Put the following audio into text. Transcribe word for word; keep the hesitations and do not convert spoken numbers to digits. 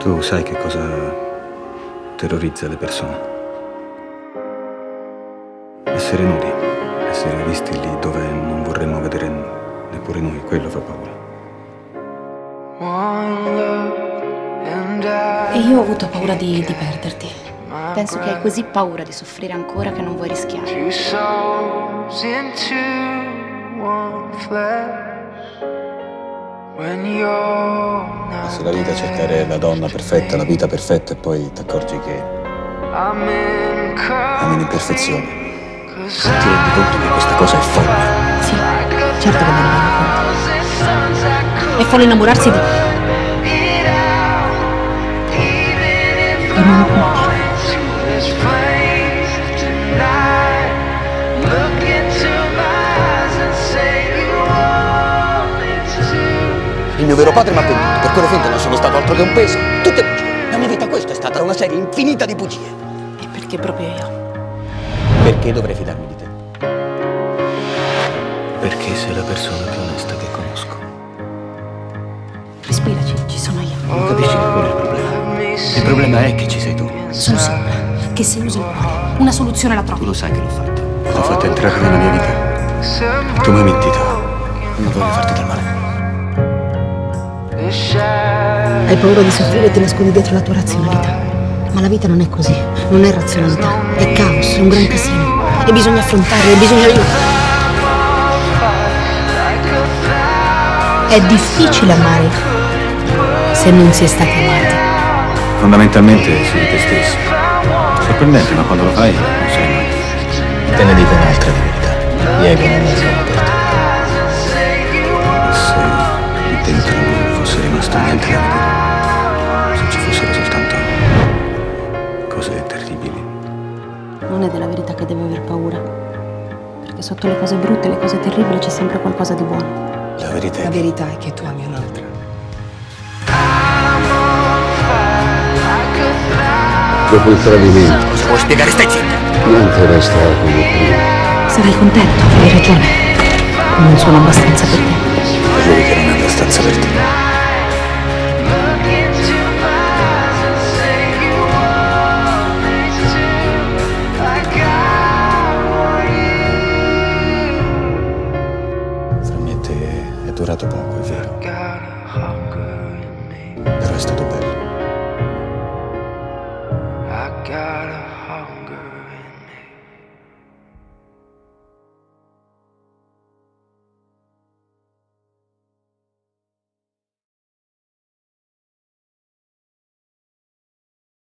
Tu sai che cosa terrorizza le persone? Essere nudi, essere visti lì dove non vorremmo vedere neppure noi, quello fa paura. E io ho avuto paura di, di perderti. Penso che hai così paura di soffrire ancora che non vuoi rischiare. Passi la vita a cercare la donna perfetta, la vita perfetta e poi ti accorgi che ami l'imperfezione. Ti rendi conto che questa cosa è folle? Sì, certo che me ne rendo conto. È folle innamorarsi di... E non lo può. Il mio vero padre mi ha venduto, per quelle finte non sono stato altro che un peso. Tutte bugie. La mia vita questa è stata una serie infinita di bugie. E perché proprio io? Perché dovrei fidarmi di te? Perché sei la persona più onesta che conosco. Respiraci, ci sono io. Non capisci che quello è il problema. Il problema è che ci sei tu. Sono sicura che se usi il cuore, una soluzione la Tu trovi. lo sai che l'ho fatto. L'ho fatta entrare nella mia vita. Tu mi hai mentito. Non voglio farti del male. Hai paura di soffrire e ti nascondi dietro la tua razionalità. Ma la vita non è così, non è razionalità, è caos, è un gran casino. E bisogna affrontarlo, e bisogna aiutarlo. È difficile amare se non si è stati amati. Fondamentalmente sei te stesso. Sorprendente, ma quando lo fai non sei mai. Te ne dico un'altra di verità. Diego non è un uomo per te. Se lì dentro non fosse rimasto niente da vedere, se ci fossero soltanto cose terribili. Non è della verità che devi aver paura. Perché sotto le cose brutte e le cose terribili c'è sempre qualcosa di buono. La verità è La che verità è che tu ami un'altra. Dopo il tradimento, Cosa vuoi spiegare? Stai zitto! non ti resta come prima. Sarai contento, hai ragione. Non sono abbastanza per te. lui che non è abbastanza per te.